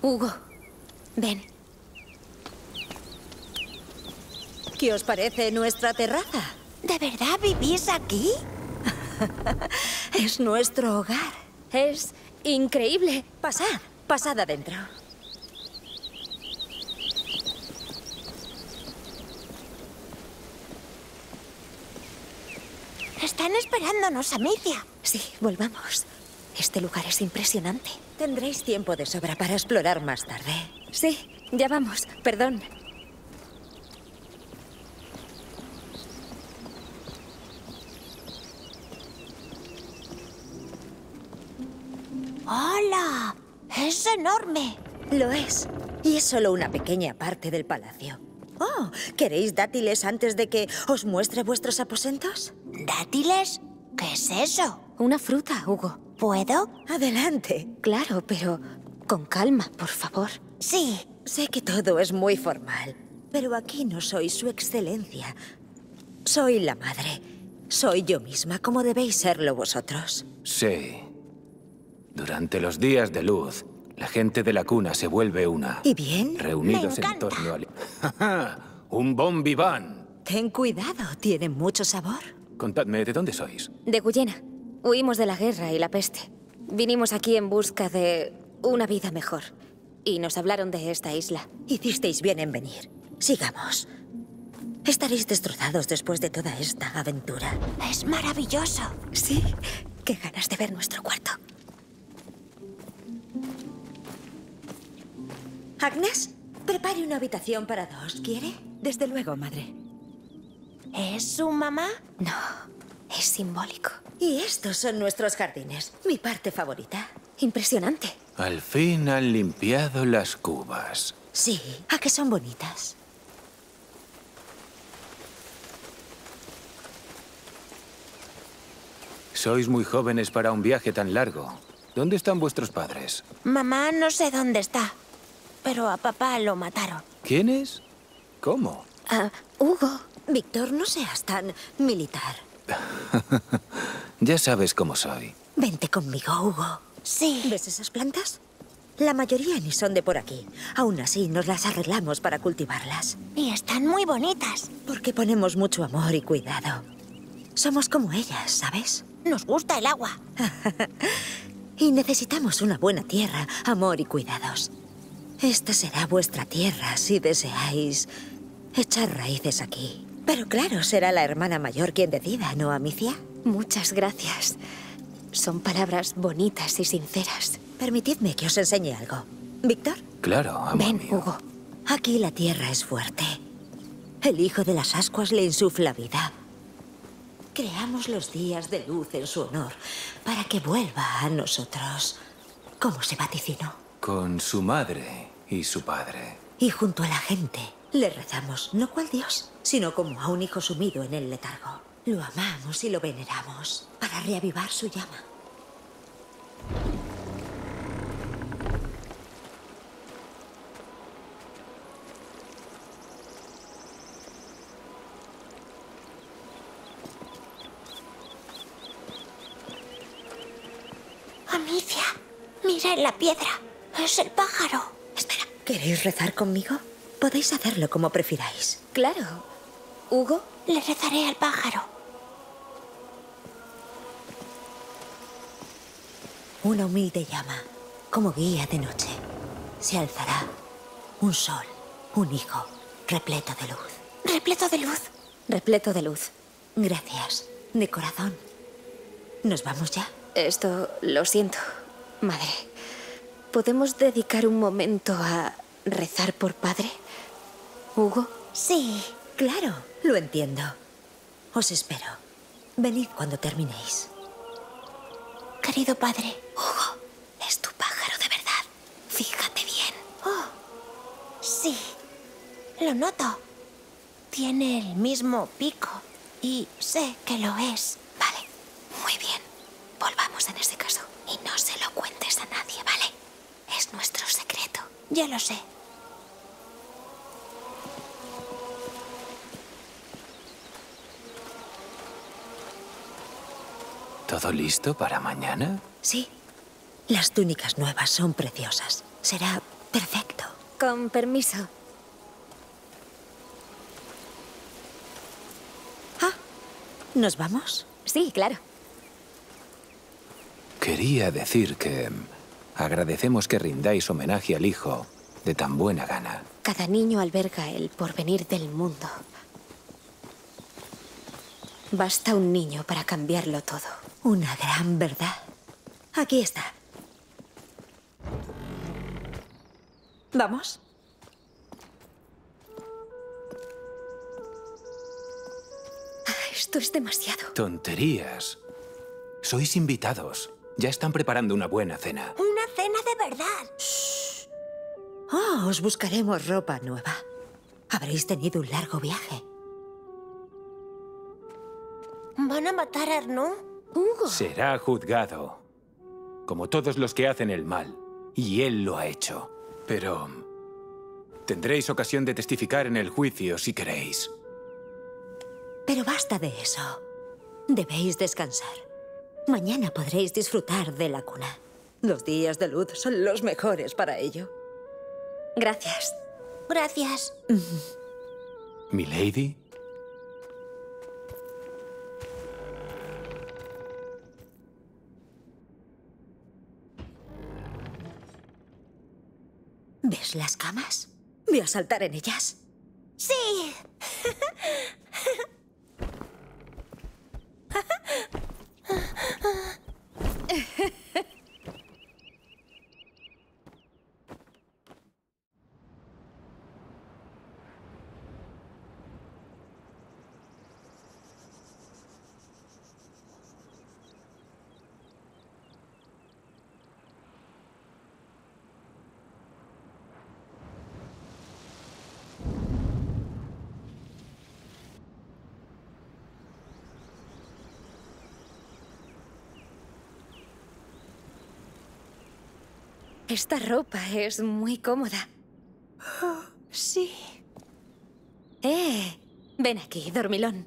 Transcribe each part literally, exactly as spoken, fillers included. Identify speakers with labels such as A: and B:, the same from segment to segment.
A: Hugo, ven.
B: ¿Qué os parece nuestra terraza?
C: ¿De verdad vivís aquí?
B: Es nuestro hogar.
A: Es increíble.
B: Pasad, pasad adentro.
C: Están esperándonos, Amicia.
A: Sí, volvamos. Este lugar es impresionante.
B: Tendréis tiempo de sobra para explorar más tarde.
A: Sí, ya vamos. Perdón.
C: ¡Hola! ¡Es enorme!
B: Lo es. Y es solo una pequeña parte del palacio. Oh, ¿queréis dátiles antes de que os muestre vuestros aposentos?
C: ¿Dátiles? ¿Qué es eso?
A: Una fruta, Hugo.
C: ¿Puedo?
B: Adelante.
A: Claro, pero con calma, por favor.
C: Sí.
B: Sé que todo es muy formal, pero aquí no soy su excelencia. Soy la madre. Soy yo misma, como debéis serlo vosotros.
D: Sí. Durante los días de luz, la gente de la cuna se vuelve una.
B: ¿Y bien?
D: Reunidos
C: Me
D: en
C: encanta.
D: torno al... ¡Ja, ja! ¡Un bon vivant!
B: Ten cuidado, tiene mucho sabor.
D: Contadme, ¿de dónde sois?
A: De Guyena. Huimos de la guerra y la peste. Vinimos aquí en busca de una vida mejor. Y nos hablaron de esta isla.
B: Hicisteis bien en venir. Sigamos. Estaréis destrozados después de toda esta aventura.
C: Es maravilloso.
A: Sí, qué ganas de ver nuestro cuarto.
B: Agnes, prepare una habitación para dos, ¿quiere?
E: Desde luego, madre.
C: ¿Es su mamá?
A: No, es simbólico.
B: Y estos son nuestros jardines, mi parte favorita.
A: Impresionante.
D: Al fin han limpiado las cubas.
B: Sí, ¿a que son bonitas?
D: Sois muy jóvenes para un viaje tan largo. ¿Dónde están vuestros padres?
C: Mamá no sé dónde está, pero a papá lo mataron.
D: ¿Quiénes? ¿Cómo?
A: Ah, Hugo.
B: Víctor, no seas tan militar.
D: Ya sabes cómo soy.
B: Vente conmigo, Hugo.
C: Sí.
B: ¿Ves esas plantas? La mayoría ni son de por aquí. Aún así, nos las arreglamos para cultivarlas.
C: Y están muy bonitas.
B: Porque ponemos mucho amor y cuidado. Somos como ellas, ¿sabes?
C: Nos gusta el agua.
B: Y necesitamos una buena tierra, amor y cuidados. Esta será vuestra tierra si deseáis echar raíces aquí. Pero claro, será la hermana mayor quien decida, ¿no, Amicia?
A: Muchas gracias. Son palabras bonitas y sinceras.
B: Permitidme que os enseñe algo. ¿Víctor?
D: Claro, amor
A: Ven,
D: mío.
A: Hugo.
B: Aquí la tierra es fuerte. El hijo de las ascuas le insufla vida. Creamos los días de luz en su honor para que vuelva a nosotros, como se vaticinó.
D: Con su madre y su padre.
B: Y junto a la gente le rezamos, no cual Dios, sino como a un hijo sumido en el letargo. Lo amamos y lo veneramos para reavivar su llama.
C: Amicia, mira en la piedra. Es el pájaro.
B: Espera, ¿queréis rezar conmigo? Podéis hacerlo como prefiráis.
A: Claro. Hugo.
C: Le rezaré al pájaro.
B: Una humilde llama, como guía de noche. Se alzará un sol, un hijo, repleto de luz.
C: Repleto de luz.
A: Repleto de luz.
B: Gracias, de corazón. ¿Nos vamos ya?
A: Esto lo siento, madre. ¿Podemos dedicar un momento a rezar por padre? ¿Hugo?
C: Sí.
B: Claro, lo entiendo. Os espero. Venid cuando terminéis.
C: Querido padre.
A: Hugo, es tu pájaro de verdad. Fíjate bien.
C: Oh, sí. Lo noto. Tiene el mismo pico. Y sé que lo es.
A: Vale, muy bien. Volvamos en ese caso. Y no se lo cuentes a nadie, ¿vale? Es nuestro secreto.
C: Ya lo sé.
D: ¿Todo listo para mañana?
B: Sí. Las túnicas nuevas son preciosas. Será Perfecto.
A: Con permiso.
B: Ah, ¿nos vamos?
A: Sí, claro.
D: Quería decir que agradecemos que rindáis homenaje al hijo de tan buena gana.
A: Cada niño alberga el porvenir del mundo. Basta un niño para cambiarlo todo.
B: Una gran verdad. Aquí está. ¿Vamos?
A: Ah, esto es demasiado.
D: Tonterías. Sois invitados. Ya están preparando una buena cena.
C: Una cena de verdad.
B: Oh, os buscaremos ropa nueva. Habréis tenido un largo viaje.
C: ¿Van a matar a Arnaud?
A: Hugo.
D: Será juzgado, como todos los que hacen el mal. Y él lo ha hecho. Pero tendréis ocasión de testificar en el juicio si queréis.
B: Pero basta de eso. Debéis descansar. Mañana podréis disfrutar de la cuna. Los días de luz son los mejores para ello.
A: Gracias.
C: Gracias.
D: ¿Milady?
B: ¿Ves las camas? Voy a saltar en ellas.
C: Sí.
A: Esta ropa es muy cómoda.
C: Oh, sí.
A: Eh, ven aquí, dormilón.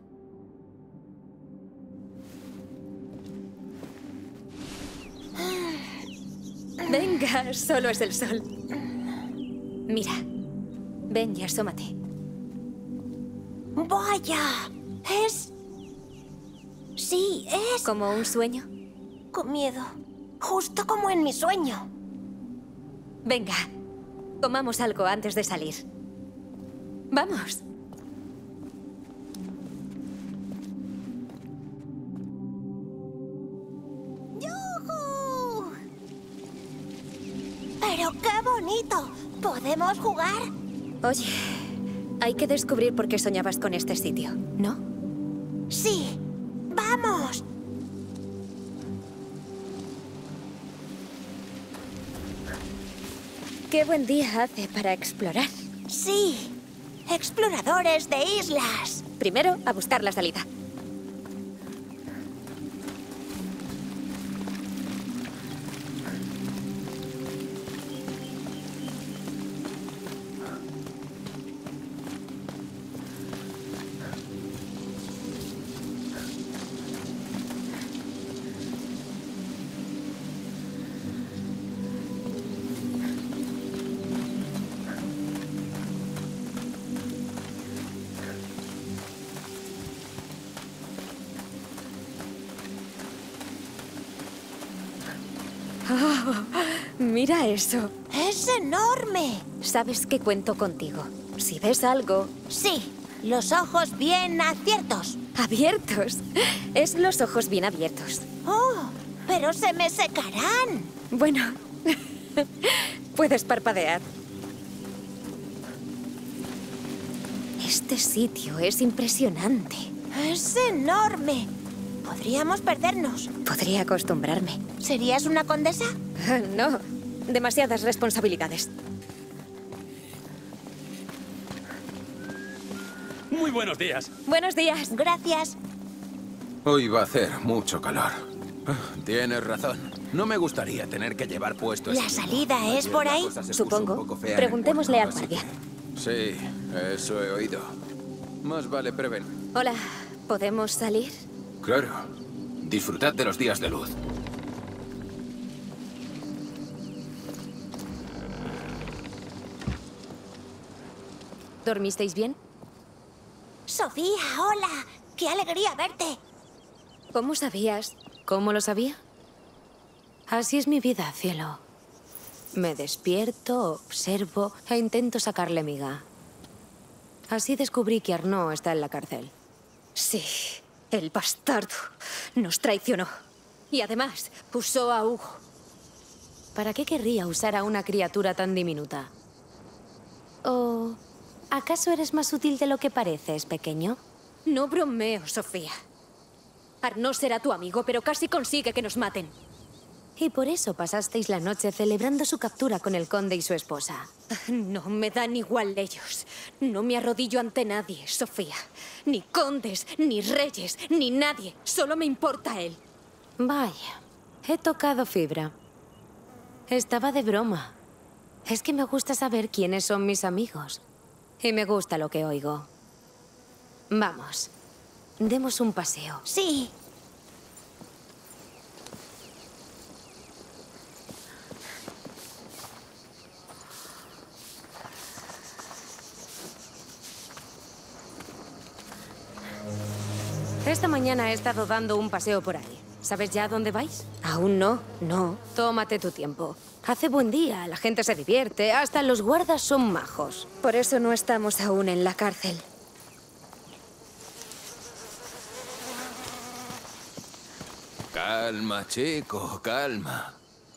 A: Venga, solo es el sol. Mira, ven y asómate.
C: Vaya, es... Sí, es...
A: ¿Como un sueño?
C: Con miedo. Justo como en mi sueño.
A: Venga, comamos algo antes de salir. ¡Vamos!
C: ¡Yujú! ¡Pero qué bonito! ¿Podemos jugar?
A: Oye, hay que descubrir por qué soñabas con este sitio, ¿no?
C: Sí. ¡Vamos!
A: Qué buen día hace para explorar.
C: Sí. Exploradores de islas.
A: Primero, a buscar la salida. Oh, mira eso.
C: ¡Es enorme!
A: Sabes que cuento contigo. Si ves algo...
C: Sí, los ojos bien abiertos.
A: ¡Abiertos! Es los ojos bien abiertos.
C: ¡Oh! Pero se me secarán.
A: Bueno, puedes parpadear. Este sitio es impresionante.
C: ¡Es enorme! Podríamos perdernos.
A: Podría acostumbrarme.
C: ¿Serías una condesa?
A: No, demasiadas responsabilidades.
E: Muy buenos días.
A: Buenos días.
C: Gracias.
F: Hoy va a hacer mucho calor. Tienes razón. No me gustaría tener que llevar puesto
C: ¿La
F: ese
C: salida
F: mismo.
C: es por ahí?
F: La cosa se puso un
A: Supongo.
F: poco fea en el
A: Preguntémosle
F: puerto,
A: al
F: así
A: guardia.
F: que- Sí, eso he oído. Más vale prevenir.
A: Hola, ¿podemos salir?
F: Claro. Disfrutad de los días de luz.
A: ¿Dormisteis bien?
C: Sofía, hola. ¡Qué alegría verte!
A: ¿Cómo sabías?
G: ¿Cómo lo sabía? Así es mi vida, cielo. Me despierto, observo e intento sacarle miga. Así descubrí que Arnaud está en la cárcel.
A: Sí, el bastardo nos traicionó. Y además, usó a Hugo.
G: ¿Para qué querría usar a una criatura tan diminuta? ¿O acaso eres más útil de lo que pareces, pequeño?
A: No bromeo, Sofía. Arnaud será tu amigo, pero casi consigue que nos maten.
G: Y por eso pasasteis la noche celebrando su captura con el conde y su esposa.
A: No me dan igual ellos. No me arrodillo ante nadie, Sofía. Ni condes, ni reyes, ni nadie. Solo me importa él.
G: Vaya, he tocado fibra. Estaba de broma. Es que me gusta saber quiénes son mis amigos. Y me gusta lo que oigo. Vamos, demos un paseo.
C: Sí.
G: Esta mañana he estado dando un paseo por ahí. ¿Sabes ya a dónde vais?
A: Aún no, no.
G: Tómate tu tiempo. Hace buen día, la gente se divierte, hasta los guardas son majos.
A: Por eso no estamos aún en la cárcel.
F: Calma, chico, calma.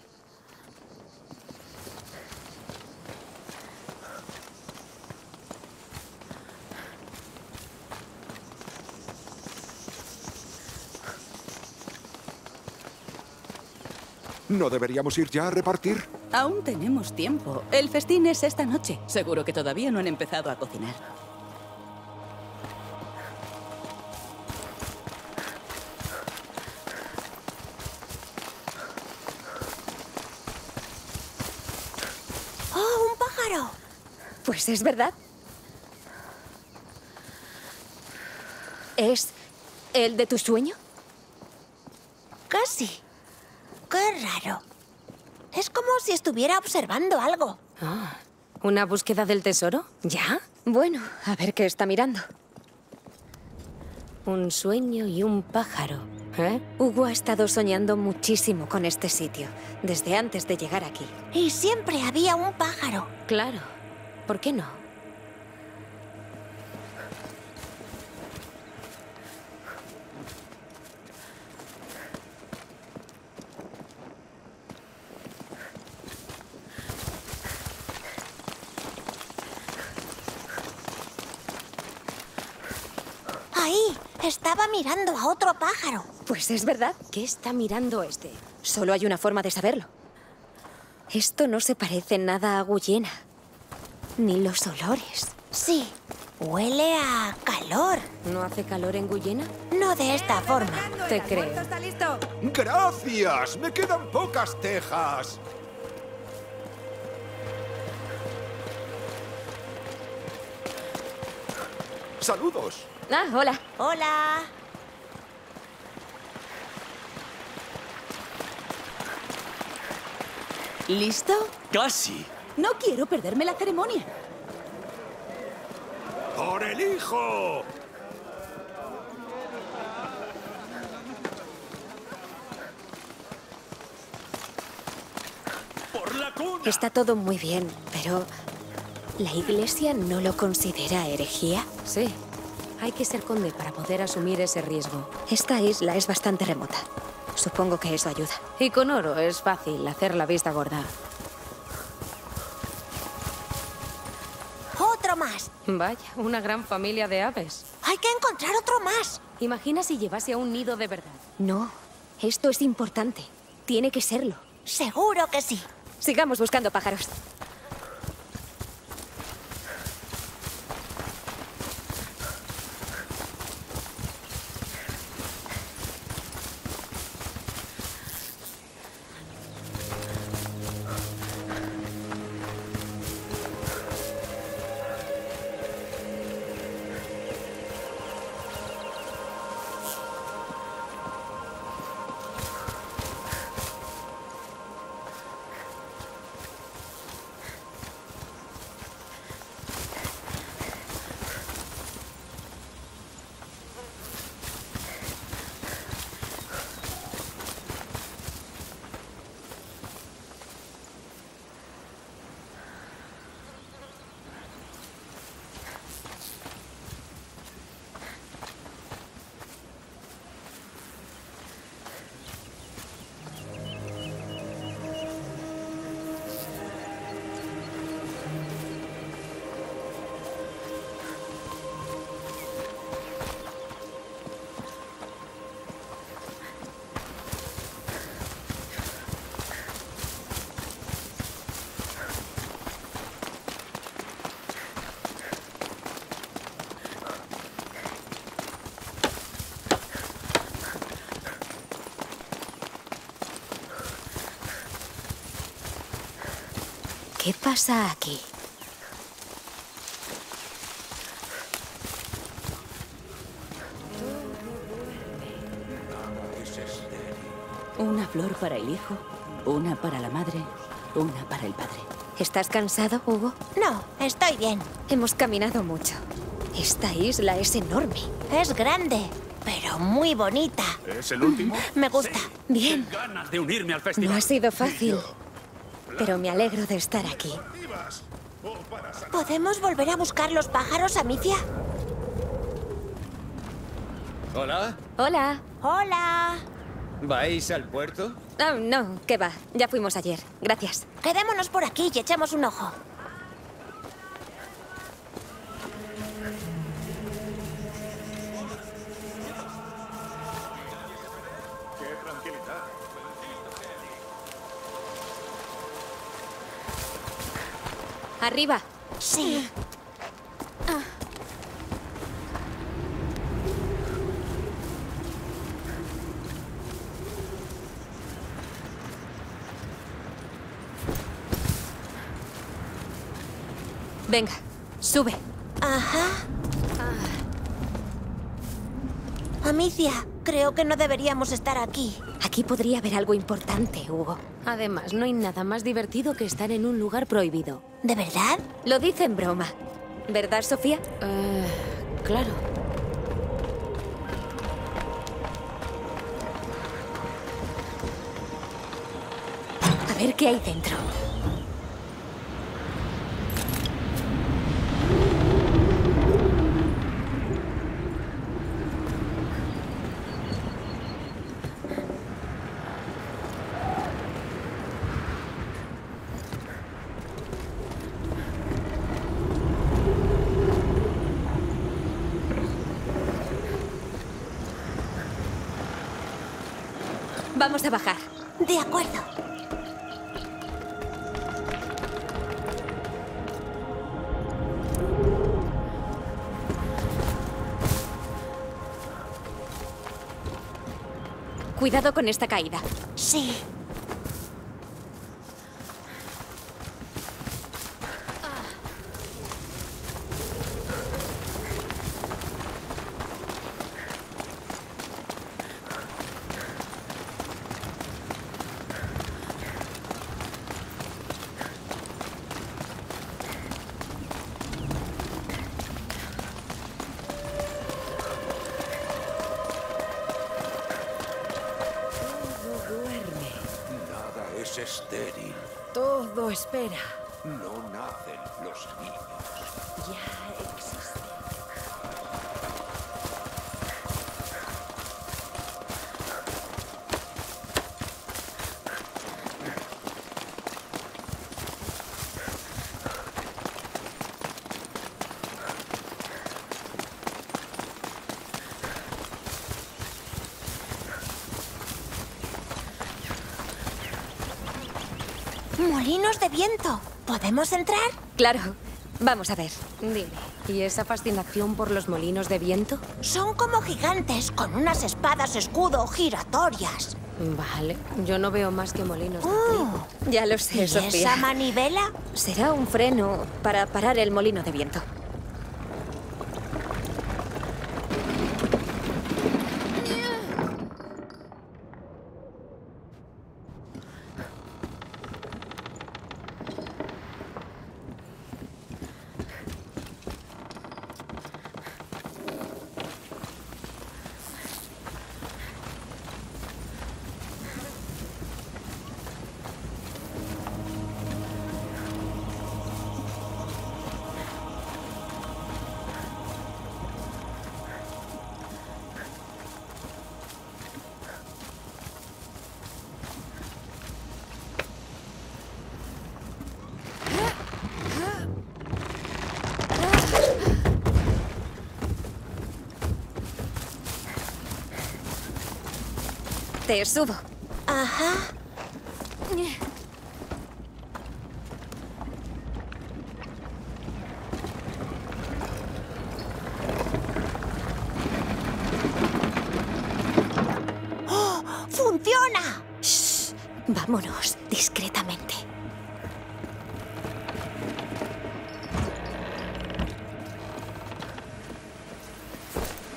H: ¿No deberíamos ir ya a repartir?
I: Aún tenemos tiempo. El festín es esta noche. Seguro que todavía no han empezado a cocinar.
C: ¡Oh, un pájaro!
A: Pues es verdad. ¿Es el de tu sueño?
C: Casi. ¡Qué raro! Es como si estuviera observando algo.
G: Ah, ¿una búsqueda del tesoro? ¿Ya?
A: Bueno, a ver qué está mirando.
G: Un sueño y un pájaro, ¿eh?
A: Hugo ha estado soñando muchísimo con este sitio, desde antes de llegar aquí.
C: Y siempre había un pájaro.
G: Claro. ¿Por qué no?
C: Ahí, estaba mirando a otro pájaro.
A: Pues es verdad.
G: ¿Qué está mirando este?
A: Solo hay una forma de saberlo. Esto no se parece nada a Guyena. Ni los olores.
C: Sí, huele a calor.
G: ¿No hace calor en Guyena?
C: No de esta forma.
G: Te creo.
H: ¡Gracias! ¡Me quedan pocas tejas! ¡Saludos!
A: Ah, hola.
C: Hola.
I: ¿Listo?
E: ¡Casi!
I: No quiero perderme la ceremonia.
H: ¡Por el hijo!
E: ¡Por la cuna!
A: Está todo muy bien, pero ¿la iglesia no lo considera herejía?
G: Sí. Hay que ser conde para poder asumir ese riesgo.
A: Esta isla es bastante remota. Supongo que eso ayuda.
G: Y con oro es fácil hacer la vista gorda.
C: Otro más.
G: Vaya, una gran familia de aves.
C: Hay que encontrar otro más.
G: Imagina si llevase a un nido de verdad.
A: No, esto es importante. Tiene que serlo.
C: Seguro que sí.
A: Sigamos buscando pájaros. ¿Qué pasa aquí?
I: Una flor para el hijo, una para la madre, una para el padre.
A: ¿Estás cansado, Hugo?
C: No, estoy bien.
A: Hemos caminado mucho. Esta isla es enorme.
C: Es grande, pero muy bonita.
H: ¿Es el último?
C: Me gusta.
A: Bien.
E: Ganas de unirme al
A: No
E: festival.
A: ha sido fácil, pero me alegro de estar aquí.
C: ¿Podemos volver a buscar los pájaros, Amicia?
J: Hola,
A: Hola.
C: Hola.
J: ¿vais al puerto?
A: Ah, no, qué va. Ya fuimos ayer. Gracias.
C: Quedémonos por aquí y echemos un ojo.
A: Arriba.
C: Sí.
A: Venga, sube.
C: Ajá. Amicia, creo que no deberíamos estar aquí.
A: Aquí podría haber algo importante, Hugo.
G: Además, no hay nada más divertido que estar en un lugar prohibido.
C: ¿De verdad?
A: Lo dice en broma. ¿Verdad, Sofía?
G: Eh, claro.
A: A ver qué hay dentro. Vamos a bajar.
C: De acuerdo.
A: Cuidado con esta caída.
C: Sí.
H: Nada es estéril.
B: Todo espera.
H: No nacen los niños.
B: Ya existe.
C: Molinos de viento. ¿Podemos entrar?
A: Claro. Vamos a ver.
G: Dime, ¿y esa fascinación por los molinos de viento?
C: Son como gigantes con unas espadas escudo giratorias.
G: Vale, yo no veo más que molinos de trigo.
A: Ya lo sé,
C: ¿Y
A: Sofía.
C: esa manivela?
A: Será un freno para parar el molino de viento. Te subo.
C: Ajá. ¡Oh! ¡Funciona!
A: Shh. Vámonos discretamente.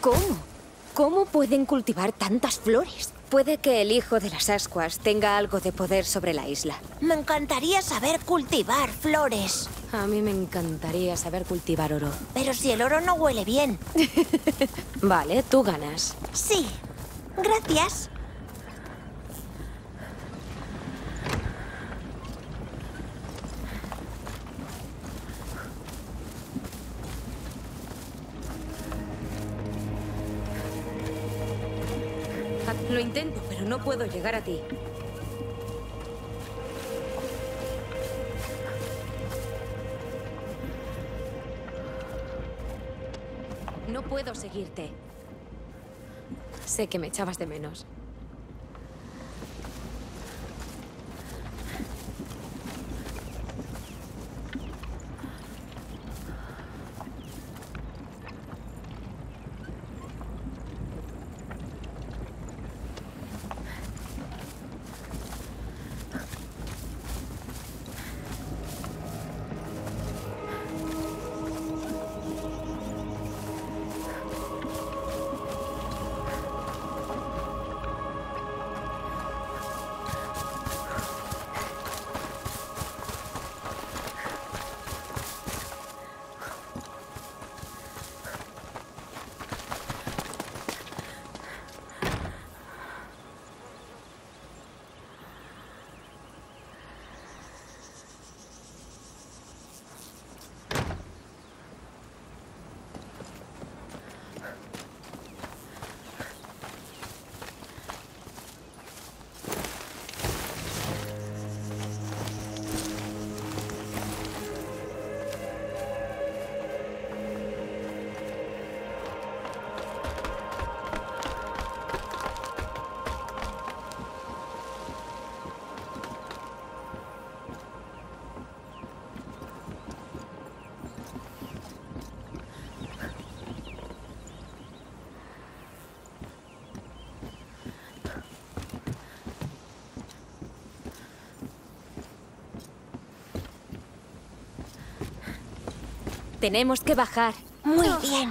A: ¿Cómo? ¿Cómo pueden cultivar tantas flores? Puede que el hijo de las ascuas tenga algo de poder sobre la isla.
C: Me encantaría saber cultivar flores.
G: A mí me encantaría saber cultivar oro.
C: Pero si el oro no huele bien.
G: Vale, tú ganas.
C: Sí. Gracias.
G: Lo intento, pero no puedo llegar a ti. No puedo seguirte. Sé que me echabas de menos.
A: Tenemos que bajar.
C: Muy bien.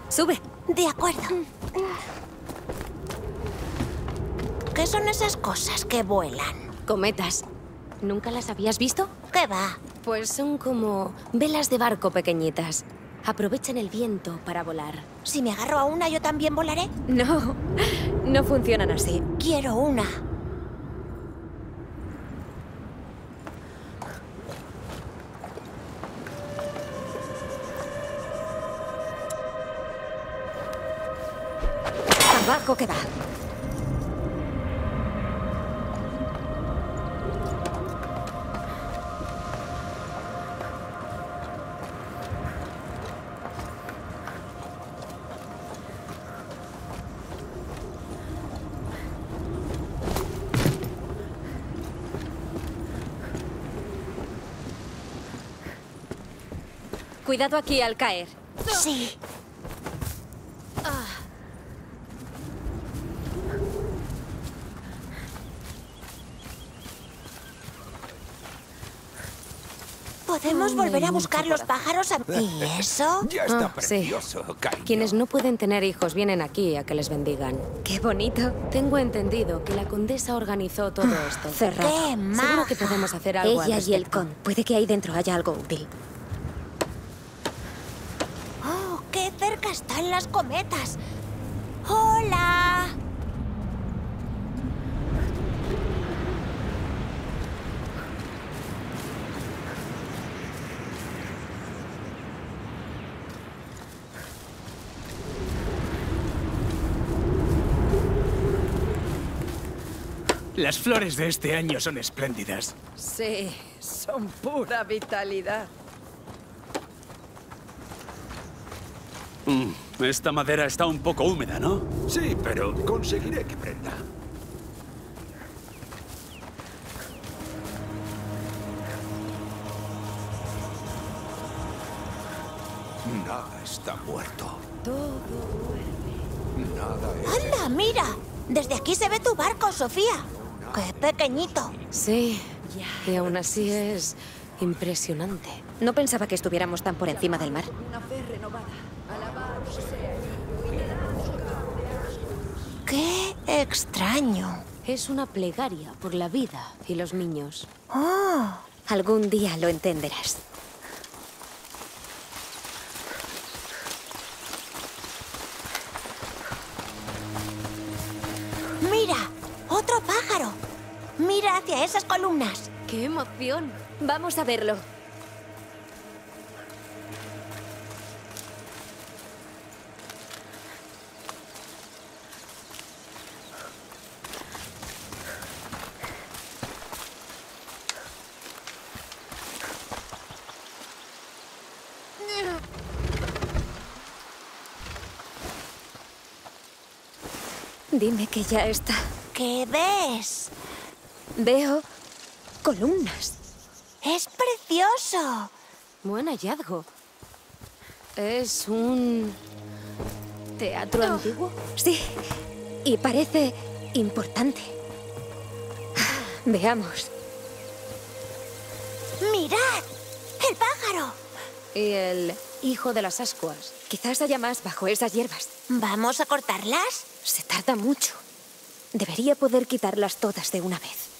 A: Sube.
C: De acuerdo. ¿Qué son esas cosas que vuelan?
G: Cometas. ¿Nunca las habías visto?
C: ¿Qué va?
G: Pues son como velas de barco pequeñitas. Aprovechan el viento para volar.
C: Si me agarro a una, ¿yo también volaré?
A: No, no funcionan así.
C: Quiero una.
A: Abajo que va. Cuidado aquí al caer.
C: Sí. Podemos volver a buscar los pájaros a... ¿Y eso?
H: Ya está
G: Ah, sí.
H: precioso, cariño.
G: Quienes no pueden tener hijos vienen aquí a que les bendigan.
A: Qué bonito.
G: Tengo entendido que la condesa organizó todo esto.
A: Cerrado.
C: ¡Qué
G: Seguro
C: maja!
G: que podemos hacer algo al
A: Ella y el
G: respecto.
A: con. Puede que ahí dentro haya algo útil.
C: ¡Oh, qué cerca están las cometas! ¡Hola!
E: Las flores de este año son espléndidas.
K: Sí, son pura vitalidad.
E: Mm, esta madera está un poco húmeda, ¿no?
H: Sí, pero conseguiré que prenda. Nada está muerto.
K: Todo vuelve.
H: Nada es...
C: ¡Anda, mira! Desde aquí se ve tu barco, Sofía. ¡Qué pequeñito!
G: Sí, y aún así es impresionante.
A: No pensaba que estuviéramos tan por encima del mar.
K: Una fe renovada. Alabado sea.
C: ¡Qué extraño!
G: Es una plegaria por la vida y los niños.
C: ¡Oh!
A: Algún día lo entenderás.
C: ¡Mira! ¡Otro pájaro! ¡Mira hacia esas columnas!
G: ¡Qué emoción!
A: Vamos a verlo. Dime que ya está.
C: ¿Qué ves?
A: Veo columnas.
C: ¡Es precioso!
G: Buen hallazgo. ¿Es un teatro antiguo?
A: Sí, y parece importante. Veamos.
C: ¡Mirad! ¡El pájaro!
G: Y el hijo de las ascuas.
A: Quizás haya más bajo esas hierbas.
C: ¿Vamos a cortarlas?
A: Se tarda mucho. Debería poder quitarlas todas de una vez.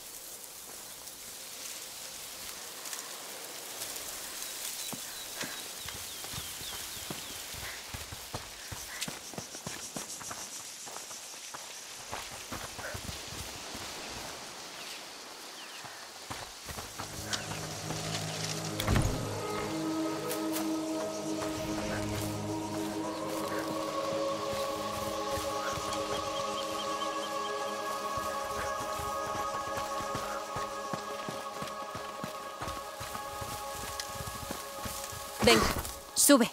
A: Venga, sube.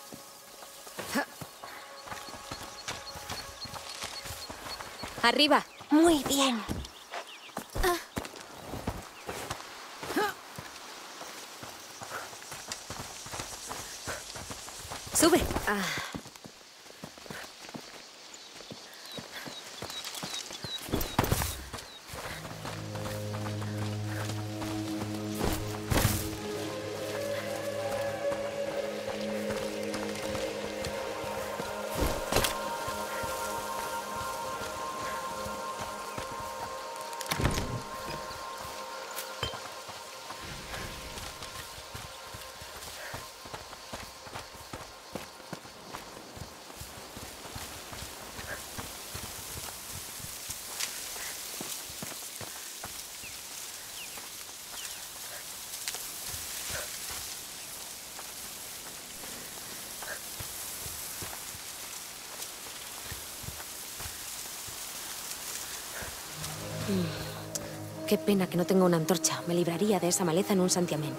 A: Arriba.
C: Muy bien.
A: Sube.
G: Ah. Mm. Qué pena que no tenga una antorcha. Me libraría de esa maleza en un santiamén.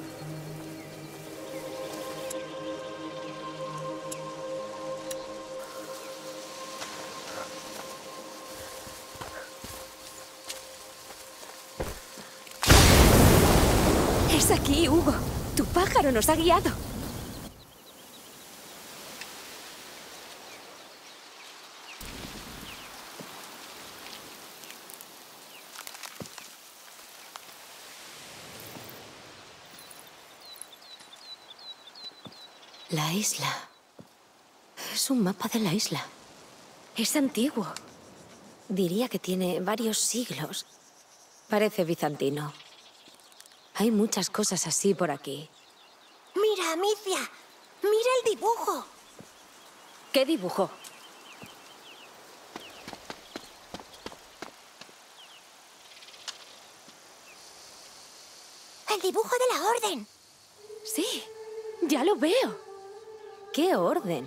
A: Es aquí, Hugo. Tu pájaro nos ha guiado.
G: La isla. Es un mapa de la isla.
A: Es antiguo.
G: Diría que tiene varios siglos. Parece bizantino. Hay muchas cosas así por aquí.
C: Mira, Amicia. Mira el dibujo.
A: ¿Qué dibujo?
C: El dibujo de la orden.
A: Sí, ya lo veo.
G: ¿Qué orden?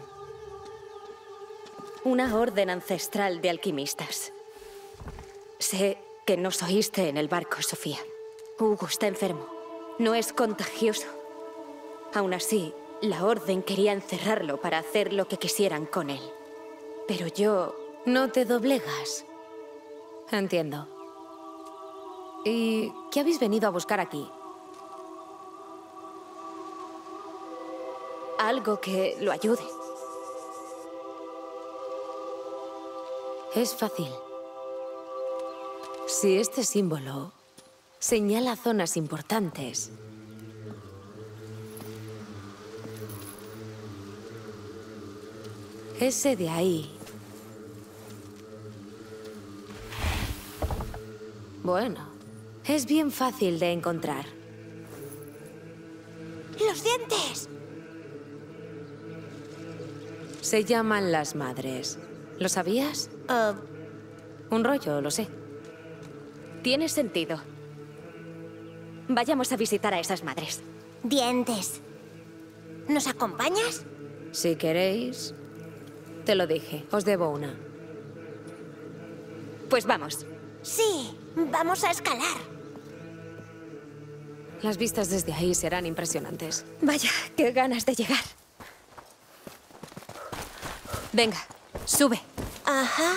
A: Una orden ancestral de alquimistas. Sé que nos oíste en el barco, Sofía. Hugo está enfermo. No es contagioso. Aún así, la orden quería encerrarlo para hacer lo que quisieran con él. Pero yo...
G: No te doblegas. Entiendo. ¿Y qué habéis venido a buscar aquí?
A: Algo que lo ayude.
G: Es fácil. Si este símbolo señala zonas importantes, ese de ahí... Bueno, es bien fácil de encontrar.
C: ¡Los dientes!
G: Se llaman las madres. ¿Lo sabías?
C: Uh,
G: Un rollo, lo sé.
A: Tiene sentido. Vayamos a visitar a esas madres.
C: Dientes. ¿Nos acompañas?
G: Si queréis... Te lo dije, os debo una.
A: Pues vamos.
C: Sí, vamos a escalar.
G: Las vistas desde ahí serán impresionantes.
A: Vaya, qué ganas de llegar. Venga, sube.
C: Ajá.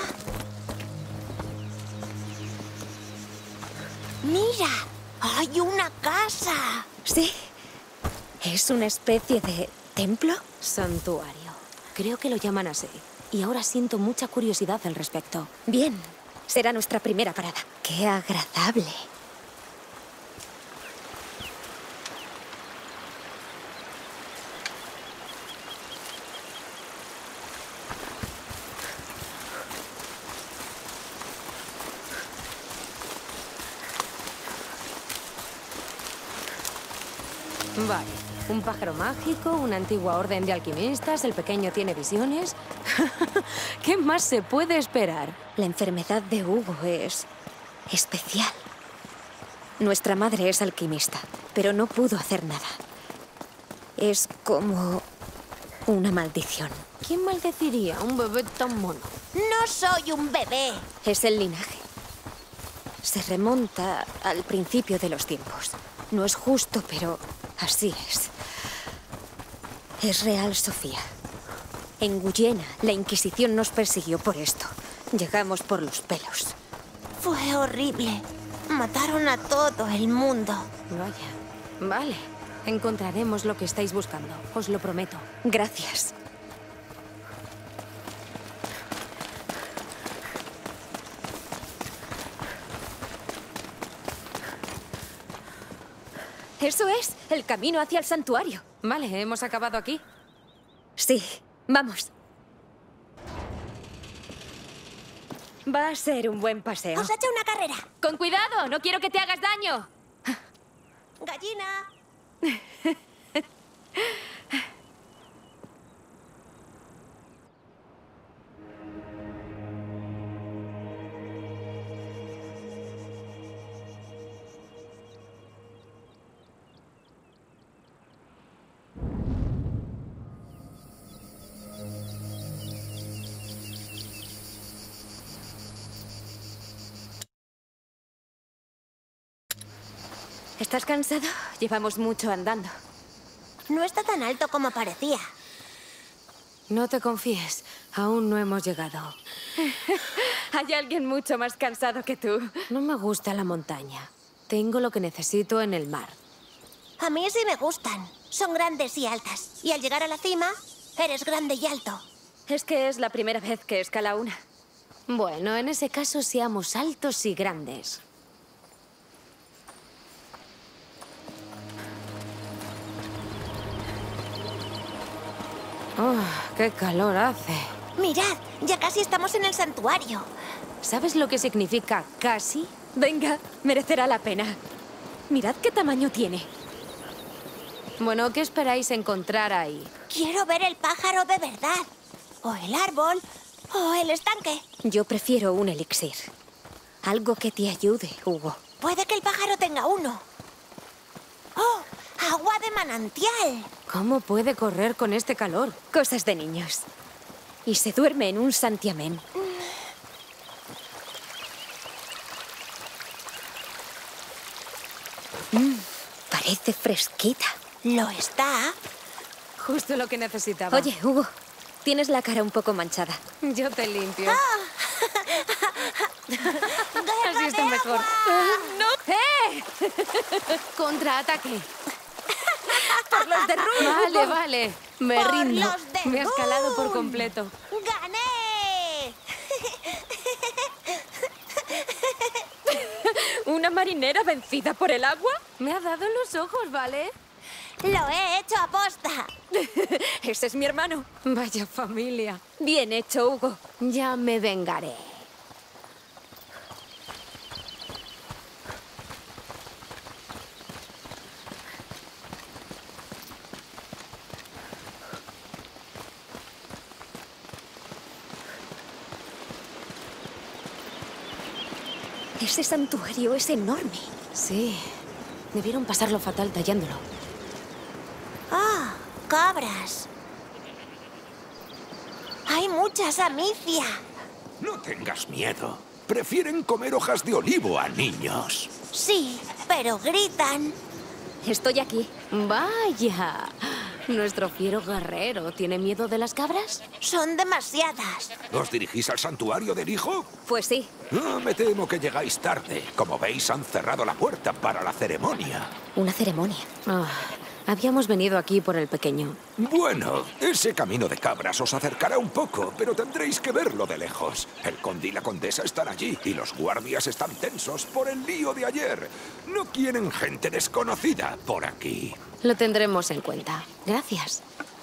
C: ¡Mira! ¡Hay una casa!
A: Sí. ¿Es una especie de templo?
G: Santuario. Creo que lo llaman así. Y ahora siento mucha curiosidad al respecto.
A: Bien. Será nuestra primera parada. ¡Qué agradable!
G: Vale. Un pájaro mágico, una antigua orden de alquimistas, el pequeño tiene visiones. ¿Qué más se puede esperar?
A: La enfermedad de Hugo es especial. Nuestra madre es alquimista, pero no pudo hacer nada. Es como una maldición.
G: ¿Quién maldeciría a un bebé tan mono?
C: No soy un bebé.
A: Es el linaje. Se remonta al principio de los tiempos. No es justo, pero así es. Es real, Sofía. En Guyena, la Inquisición nos persiguió por esto. Llegamos por los pelos.
C: Fue horrible. Mataron a todo el mundo.
G: Vaya. Vale. Encontraremos lo que estáis buscando. Os lo prometo.
A: Gracias. Eso es, el camino hacia el santuario.
G: Vale, ¿hemos acabado aquí?
A: Sí, vamos. Va a ser un buen paseo.
C: Os ha hecho una carrera.
A: ¡Con cuidado! ¡No quiero que te hagas daño!
C: Gallina.
A: ¿Estás cansado? Llevamos mucho andando.
C: No está tan alto como parecía.
G: No te confíes, aún no hemos llegado.
A: Hay alguien mucho más cansado que tú.
G: No me gusta la montaña. Tengo lo que necesito en el mar.
C: A mí sí me gustan. Son grandes y altas. Y al llegar a la cima, eres grande y alto.
A: Es que es la primera vez que escala una.
G: Bueno, en ese caso seamos altos y grandes. Oh, ¡qué calor hace!
C: Mirad, ya casi estamos en el santuario.
G: ¿Sabes lo que significa casi?
A: Venga, merecerá la pena. Mirad qué tamaño tiene.
G: Bueno, ¿qué esperáis encontrar ahí?
C: Quiero ver el pájaro de verdad. O el árbol, o el estanque.
A: Yo prefiero un elixir. Algo que te ayude, Hugo.
C: Puede que el pájaro tenga uno. ¡Oh! ¡Agua de manantial!
G: ¿Cómo puede correr con este calor?
A: Cosas de niños. Y se duerme en un santiamén. Mm, parece fresquita.
C: Lo está.
G: Justo lo que necesitaba.
A: Oye, Hugo, tienes la cara un poco manchada.
G: Yo te limpio.
C: ¡Ah!
G: Así está mejor.
A: ¡No! ¡Eh!
G: ¡Contraataque!
A: ¡Por los de Rui!
G: Vale, vale. Me
C: Por
G: rindo.
C: los de
G: Me has calado por
C: Rui.
G: completo.
C: ¡Gané!
A: ¿Una marinera vencida por el agua?
G: Me ha dado en los ojos, ¿vale?
C: Lo he hecho a posta.
A: Ese es mi hermano.
G: Vaya familia.
A: Bien hecho, Hugo.
G: Ya me vengaré.
A: Ese santuario es enorme.
G: Sí. Debieron pasarlo fatal tallándolo.
C: ¡Ah! ¡Cabras! ¡Hay muchas, Amicia!
H: No tengas miedo. Prefieren comer hojas de olivo a niños.
C: Sí, pero gritan.
A: Estoy aquí.
G: Vaya. ¿Nuestro fiero guerrero tiene miedo de las cabras?
C: Son demasiadas.
H: ¿Os dirigís al santuario del hijo?
A: Pues sí.
H: Ah, me temo que llegáis tarde. Como veis, han cerrado la puerta para la ceremonia.
A: Una ceremonia.
G: Ah, habíamos venido aquí por el pequeño.
H: Bueno, ese camino de cabras os acercará un poco, pero tendréis que verlo de lejos. El conde y la condesa están allí y los guardias están tensos por el lío de ayer. No quieren gente desconocida por aquí.
G: Lo tendremos en cuenta. Gracias.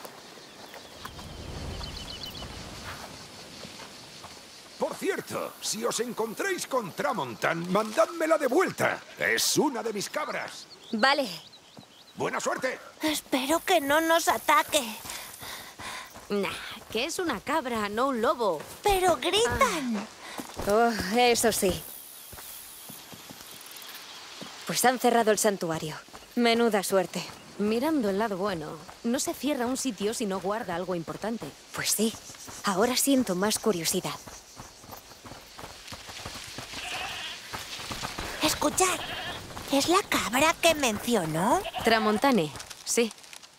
H: Por cierto, si os encontréis con Tramontan, mandádmela de vuelta. Es una de mis cabras.
A: Vale.
H: ¡Buena suerte!
C: Espero que no nos ataque.
G: Nah, que es una cabra, no un lobo.
C: Pero gritan.
A: Oh, eso sí. Pues han cerrado el santuario. Menuda suerte.
G: Mirando el lado bueno, no se cierra un sitio si no guarda algo importante.
A: Pues sí. Ahora siento más curiosidad.
C: Escuchad. ¿Es la cabra que mencionó?
G: Tramontane, sí.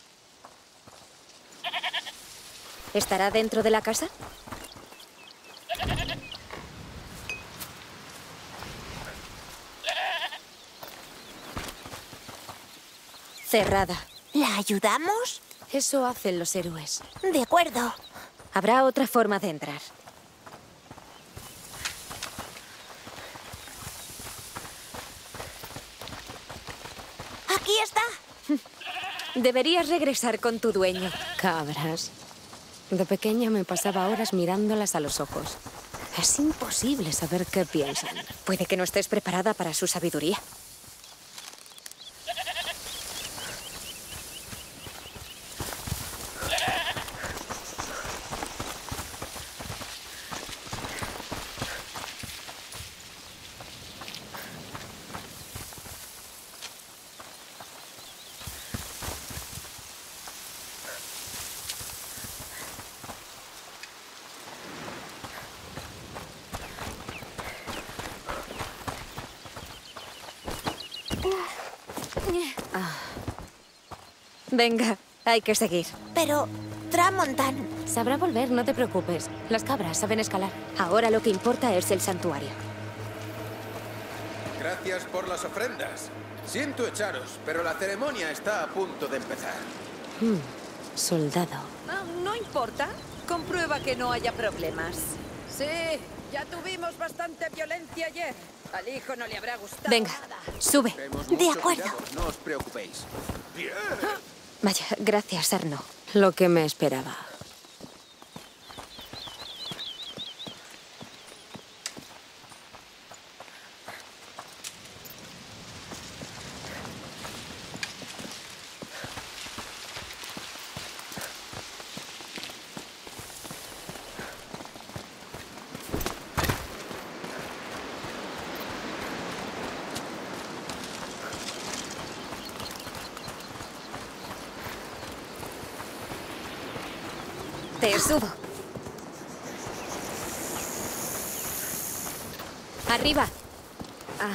A: ¿Estará dentro de la casa? Cerrada.
C: ¿La ayudamos?
G: Eso hacen los héroes.
C: De acuerdo.
A: Habrá otra forma de entrar.
C: Aquí está.
A: Deberías regresar con tu dueño.
G: Cabras. De pequeña me pasaba horas mirándolas a los ojos. Es imposible saber qué piensan.
A: Puede que no estés preparada para su sabiduría. Venga, hay que seguir.
C: Pero, Tramontan...
G: Sabrá volver, no te preocupes. Las cabras saben escalar.
A: Ahora lo que importa es el santuario.
F: Gracias por las ofrendas. Siento echaros, pero la ceremonia está a punto de empezar.
G: Hmm, soldado.
K: No, no importa. Comprueba que no haya problemas. Sí, ya tuvimos bastante violencia ayer. Al hijo no le habrá gustado.
A: Venga,
K: nada.
A: sube.
C: De acuerdo.
F: No os preocupéis.
H: Bien.
A: Vaya, gracias, Arno.
G: Lo que me esperaba.
A: Te subo. Arriba. Ah.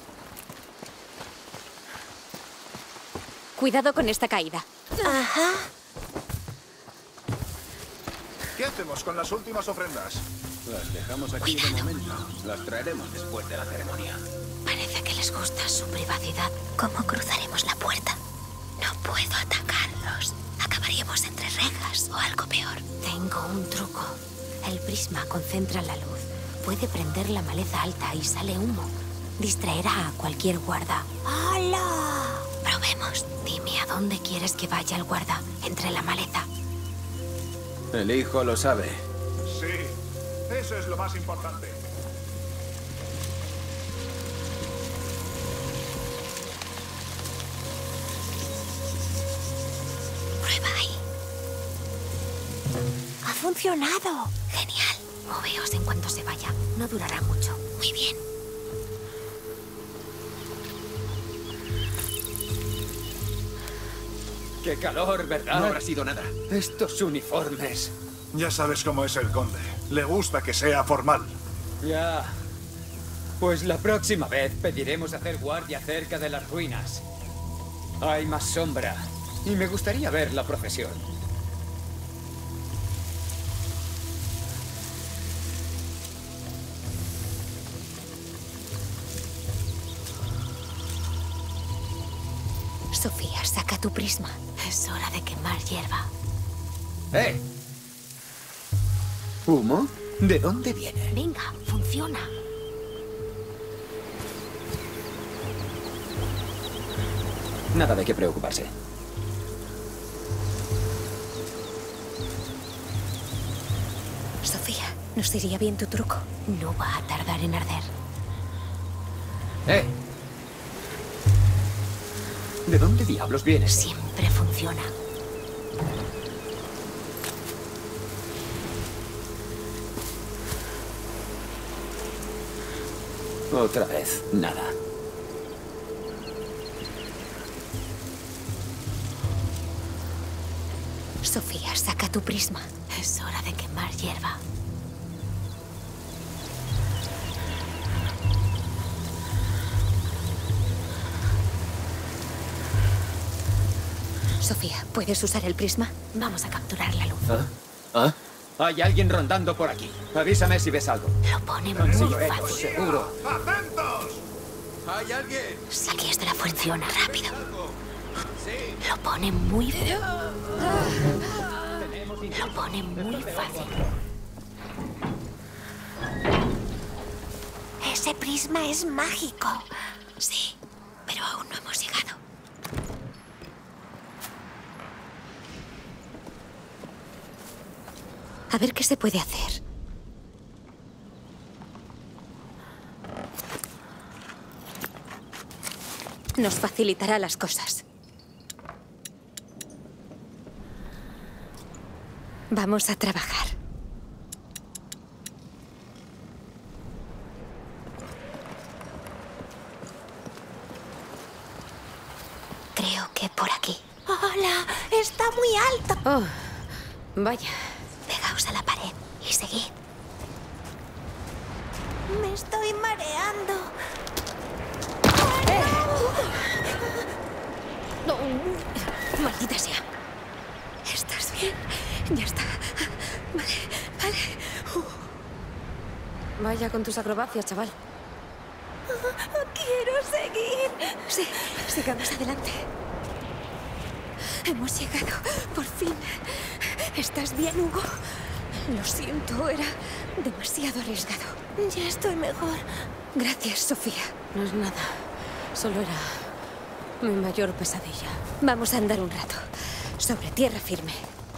A: Cuidado con esta caída.
C: Ajá.
L: ¿Qué hacemos con las últimas ofrendas?
F: Las dejamos aquí de momento. Las traeremos después de la ceremonia.
B: Parece que les gusta su privacidad. ¿Cómo cruzaremos la puerta? No puedo atacarlos. Acabaríamos entre rejas o algo peor.
G: Tengo un truco. El prisma concentra la luz. Puede prender la maleza alta y sale humo. Distraerá a cualquier guarda.
C: ¡Hala!
G: Probemos. Dime a dónde quieres que vaya el guarda. Entre la maleza.
F: El hijo lo sabe.
L: Sí, eso es lo más importante.
B: Prueba ahí.
C: ¡Ha funcionado!
B: Genial.
G: Moveos en cuanto se vaya. No durará mucho.
B: Muy bien.
J: ¡Qué calor, ¿verdad?
F: No habrá sido nada.
J: Estos uniformes.
L: Ya sabes cómo es el conde. Le gusta que sea formal.
J: Ya. Pues la próxima vez pediremos hacer guardia cerca de las ruinas. Hay más sombra. Y me gustaría ver la procesión.
A: Sofía, saca tu prisma.
G: Es hora de quemar hierba.
J: ¡Eh! ¿Humo? ¿De dónde viene?
G: Venga, funciona.
J: Nada de qué preocuparse.
A: Sofía, nos iría bien tu truco.
G: No va a tardar en arder.
J: ¡Eh! ¿De dónde diablos vienes?
G: Siempre funciona.
J: Otra vez, nada.
A: Sofía, saca tu prisma.
G: Es hora de quemar hierba.
A: Sofía, ¿puedes usar el prisma?
G: Vamos a capturar la luz.
J: ¿Ah? ¿Ah? Hay alguien rondando por aquí. Avísame si ves algo.
G: Lo pone muy
J: Sí, lo he hecho,
G: fácil.
J: seguro.
L: ¡Atentos!
F: ¿Hay alguien?
G: Aquí está la funciona rápido.
F: Sí.
G: Lo pone muy fácil. Lo pone muy fácil.
C: Ese prisma es mágico.
B: Sí, pero aún no hemos llegado.
A: A ver qué se puede hacer. Nos facilitará las cosas. Vamos a trabajar.
B: Creo que por aquí.
C: ¡Hola! ¡Está muy alto!
G: Oh, vaya.
B: Pegaos a la pared y seguid.
C: Me estoy mareando.
A: Maldita sea. ¿Estás bien? Ya está. Vale, vale. Uh.
G: Vaya con tus acrobacias, chaval.
A: Quiero seguir. Sí, sigamos adelante. Hemos llegado, por fin. ¿Estás bien, Hugo? Lo siento, era demasiado arriesgado.
C: Ya estoy mejor.
A: Gracias, Sofía.
G: No es nada. Solo era mi mayor pesadilla.
A: Vamos a andar un rato. Sobre tierra firme.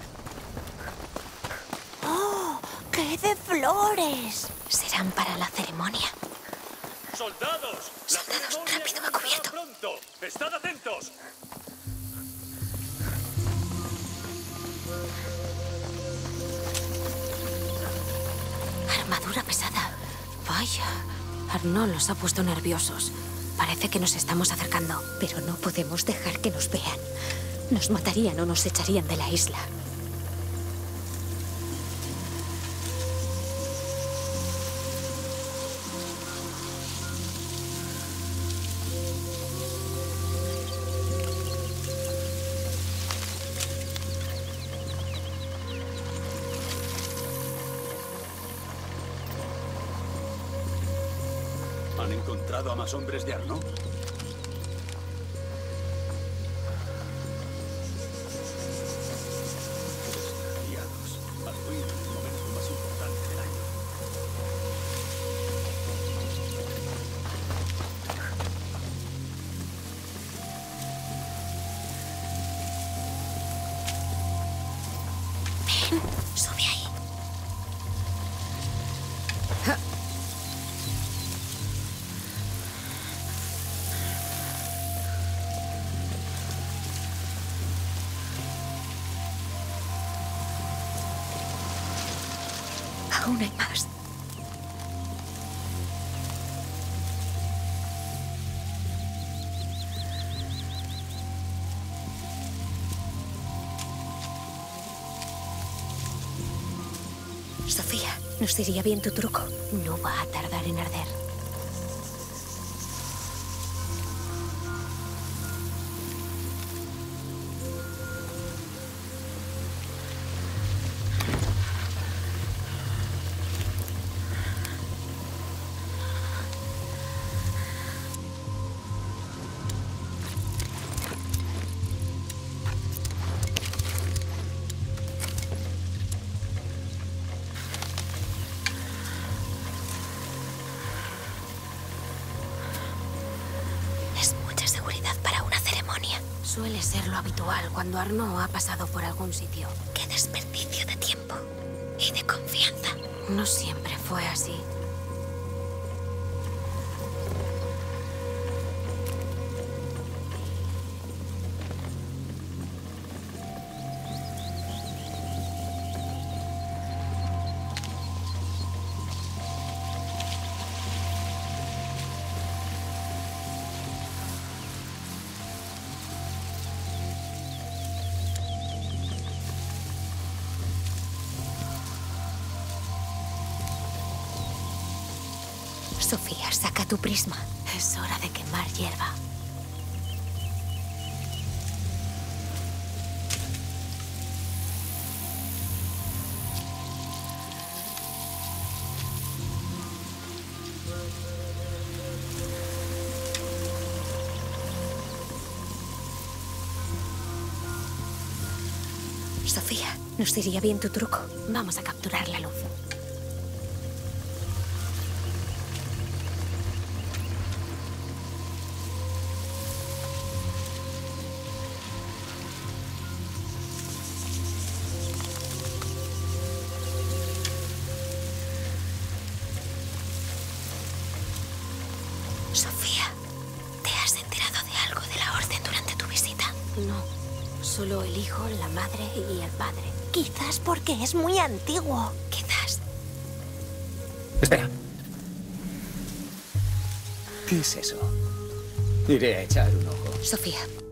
C: ¡Oh! ¡Qué de flores! Serán para la ceremonia.
M: ¡Soldados!
A: ¡Soldados! ¡Rápido, va cubierto!
M: ¡Pronto! ¡Estad atentos!
G: Armadura pesada. Vaya. Arnaud los ha puesto nerviosos. Parece que nos estamos acercando.
A: Pero no podemos dejar que nos vean. Nos matarían o nos echarían de la isla.
M: ¿Han encontrado a más hombres de Arnaud? Aliados. Al ruido en el momento más importante del año.
C: Ven, sube ahí.
A: Aún hay más. Sofía, nos iría bien tu truco.
G: No va a tardar en arder. Suele ser lo habitual cuando Arnaud ha pasado por algún sitio.
C: Qué desperdicio de tiempo y de confianza.
G: No siempre fue así.
A: Sofía, saca tu prisma.
G: Es hora de quemar hierba.
A: Sofía, nos iría bien tu truco.
G: Vamos a capturar la luz.
C: Sofía, ¿te has enterado de algo de la orden durante tu visita?
G: No, solo el hijo, la madre y el padre.
C: Quizás porque es muy antiguo. Quizás.
J: Espera. ¿Qué es eso? Iré a echar un ojo.
A: Sofía,